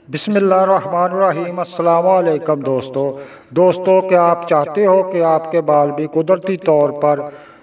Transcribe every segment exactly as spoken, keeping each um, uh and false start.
بسم اللہ الرحمن الرحیم۔ السلام علیکم دوستو دوستو کیا آپ چاہتے ہو کہ آپ کے بال بھی قدرتی طور پر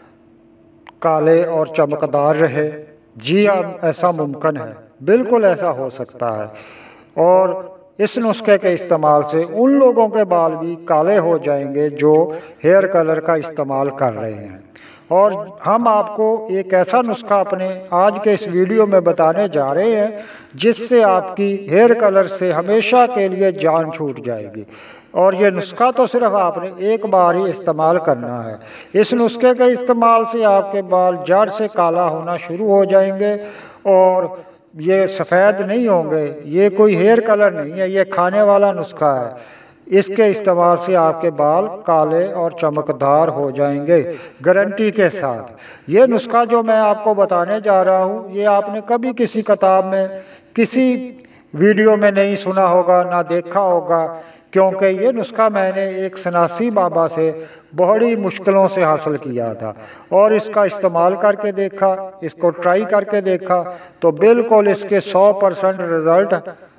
کالے اور چمکدار رہے؟ جی ہاں، ایسا ممکن ہے، بالکل ایسا ہو سکتا ہے۔ اور اس نسخے کے استعمال سے ان لوگوں کے بال بھی کالے ہو جائیں گے جو ہیئر کلر کا استعمال کر رہے ہیں۔ اور ہم آپ کو ایک ایسا نسخہ اپنے آج کے اس ویڈیو میں بتانے جا رہے ہیں جس سے آپ کی ہیئر کلر سے ہمیشہ کے لیے جان چھوٹ جائے گی۔ اور یہ نسخہ تو صرف آپ نے ایک بار ہی استعمال کرنا ہے۔ اس نسخے کے استعمال سے آپ کے بال جڑ سے کالا ہونا شروع ہو جائیں گے اور یہ سفید نہیں ہوں گے۔ یہ کوئی ہیئر کلر نہیں ہے، یہ کھانے والا نسخہ ہے۔ اس کے استعمال سے آپ کے بال کالے اور چمکدار ہو جائیں گے، گارنٹی کے ساتھ۔ یہ نسخہ جو میں آپ کو بتانے جا رہا ہوں، یہ آپ نے کبھی کسی کتاب میں، کسی ویڈیو میں نہیں سنا ہوگا، نہ دیکھا ہوگا، کیونکہ یہ نسخہ میں نے ایک سناسی بابا سے بڑی مشکلوں سے حاصل کیا تھا اور اس کا استعمال کر کے دیکھا، اس کو ٹرائی کر کے دیکھا تو بالکل اس کے سو پرسنٹ رزلٹ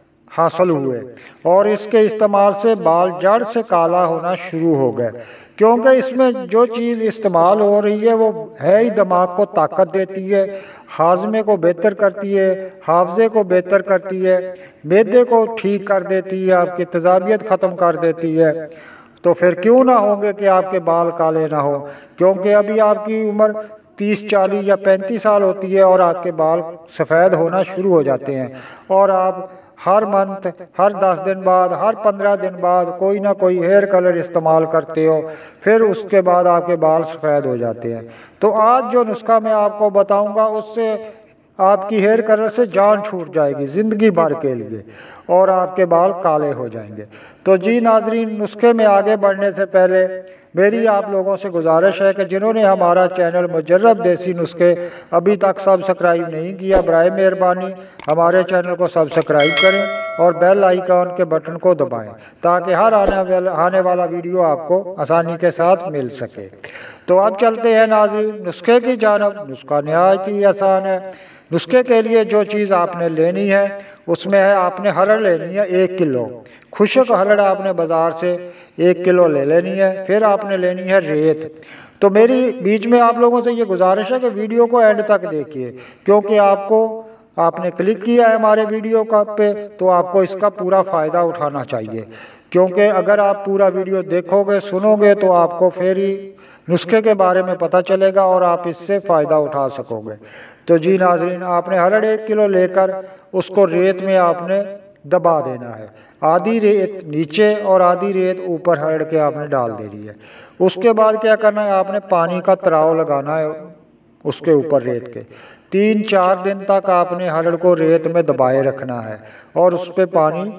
حاصل ہوئے اور اس کے استعمال سے بال جڑ سے کالا ہونا شروع ہو گئے۔ کیونکہ اس میں جو چیز استعمال ہو رہی ہے وہ ہے ہی دماغ کو طاقت دیتی ہے، ہاضمے کو بہتر کرتی ہے، حافظے کو بہتر کرتی ہے، معدے کو ٹھیک کر دیتی ہے، آپ کی تیزابیت ختم کر دیتی ہے۔ تو پھر کیوں نہ ہوں گے کہ آپ کے بال کالے نہ ہو؟ کیونکہ ابھی آپ کی عمر تیس چالیس یا پینتیس سال ہوتی ہے اور آپ کے بال سفید ہونا شروع ہو جاتے ہیں، اور آپ ہر منتھ، ہر دس دن بعد، ہر پندرہ دن بعد کوئی نہ کوئی ہیئر کلر استعمال کرتے ہو، پھر اس کے بعد آپ کے بال سفید ہو جاتے ہیں۔ تو آج جو نسخہ میں آپ کو بتاؤں گا اس سے آپ کی ہیئر کلر سے جان چھوٹ جائے گی زندگی بھر کے لیے اور آپ کے بال کالے ہو جائیں گے۔ تو جی ناظرین، نسخے میں آگے بڑھنے سے پہلے میری آپ لوگوں سے گزارش ہے کہ جنہوں نے ہمارا چینل مجرب دیسی نسخے ابھی تک سبسکرائب نہیں کیا، برائے مہربانی ہمارے چینل کو سبسکرائب کریں اور بیل آئیکن کے بٹن کو دبائیں تاکہ ہر آنے والا ویڈیو آپ کو آسانی کے ساتھ مل سکے۔ تو اب چلتے ہیں ناظرین نسخے کی جانب۔ نسخہ نہایت ہی آسان ہے۔ نسخے کے لیے جو چیز آپ نے لینی ہے اس میں ہے، آپ نے ہرڑ لینی ہے ایک کلو خشک ہرڑ، آپ نے بازار سے ایک کلو لے لینی ہے۔ پھر آپ نے لینی ہے ریت۔ تو میری بیچ میں آپ لوگوں سے یہ گزارش ہے کہ ویڈیو کو اینڈ تک دیکھیے، کیونکہ آپ کو آپ نے کلک کیا ہے ہمارے ویڈیو کا پہ تو آپ کو اس کا پورا فائدہ اٹھانا چاہیے، کیونکہ اگر آپ پورا ویڈیو دیکھو گے، سنو گے تو آپ کو پھر ہی نسخے کے بارے میں پتہ چلے گا اور آپ اس سے فائدہ اٹھا سکو گے۔ تو جی ناظرین، آپ نے ہرڑ ایک کلو لے کر اس کو ریت میں آپ نے دبا دینا ہے۔ آدھی ریت نیچے اور آدھی ریت اوپر ہرڑ کے آپ نے ڈال دینی ہے۔ اس کے بعد کیا کرنا ہے، آپ نے پانی کا تراؤ لگانا ہے اس کے اوپر ریت کے۔ تین چار دن تک آپ نے ہرڑ کو ریت میں دبائے رکھنا ہے اور اس پہ پانی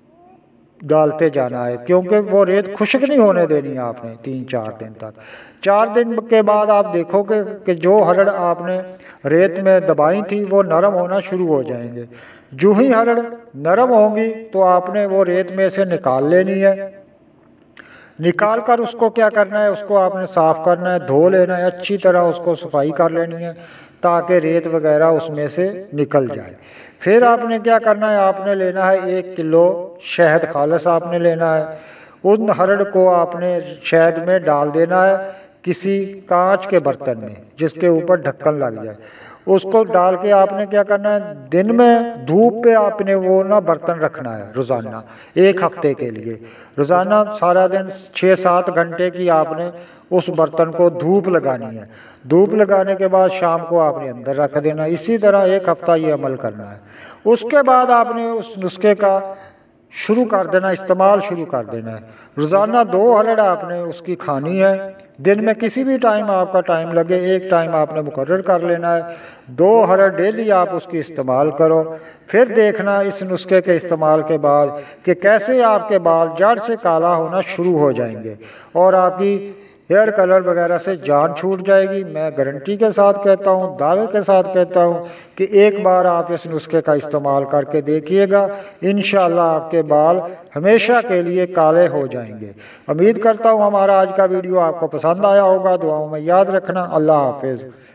ڈالتے جانا ہے، کیونکہ وہ ریت خشک نہیں ہونے دینی آپ نے تین چار دن تک۔ چار دن کے بعد آپ دیکھو گے کہ جو ہرڑ آپ نے ریت میں دبائی تھی وہ نرم ہونا شروع ہو جائیں گے۔ جو ہی ہرڑ نرم ہوں گی تو آپ نے وہ ریت میں سے نکال لینی ہے۔ نکال کر اس کو کیا کرنا ہے، اس کو آپ نے صاف کرنا ہے، دھو لینا ہے، اچھی طرح اس کو صفائی کر لینی ہے تاکہ ریت وغیرہ اس میں سے نکل جائے۔ پھر آپ نے کیا کرنا ہے، آپ نے لینا ہے ایک کلو شہد خالص آپ نے لینا ہے۔ ان ہرڑ کو آپ نے شہد میں ڈال دینا ہے کسی کانچ کے برتن میں جس کے اوپر ڈھکن لگ جائے۔ اس کو ڈال کے آپ نے کیا کرنا ہے، دن میں دھوپ پہ آپ نے وہ نا برتن رکھنا ہے روزانہ ایک ہفتے کے لیے۔ روزانہ سارا دن چھ سات گھنٹے کی آپ نے اس برتن کو دھوپ لگانی ہے۔ دھوپ لگانے کے بعد شام کو آپ نے اندر رکھ دینا۔ اسی طرح ایک ہفتہ یہ عمل کرنا ہے۔ اس کے بعد آپ نے اس نسخے کا شروع کر دینا، استعمال شروع کر دینا ہے۔ روزانہ دو ہرڑ آپ نے اس کی کھانی ہے۔ دن میں کسی بھی ٹائم آپ کا ٹائم لگے، ایک ٹائم آپ نے مقرر کر لینا ہے۔ دو ہرڑ ڈیلی آپ اس کی استعمال کرو۔ پھر دیکھنا اس نسخے کے استعمال کے بعد کہ کیسے آپ کے بال جڑ سے کالا ہونا شروع ہو جائیں گے اور آپ کی ہیئر کلر وغیرہ سے جان چھوٹ جائے گی۔ میں گارنٹی کے ساتھ کہتا ہوں، دعوے کے ساتھ کہتا ہوں کہ ایک بار آپ اس نسخے کا استعمال کر کے دیکھیے گا، انشاءاللہ آپ کے بال ہمیشہ کے لیے کالے ہو جائیں گے۔ امید کرتا ہوں ہمارا آج کا ویڈیو آپ کو پسند آیا ہوگا۔ دعاؤں میں یاد رکھنا۔ اللہ حافظ۔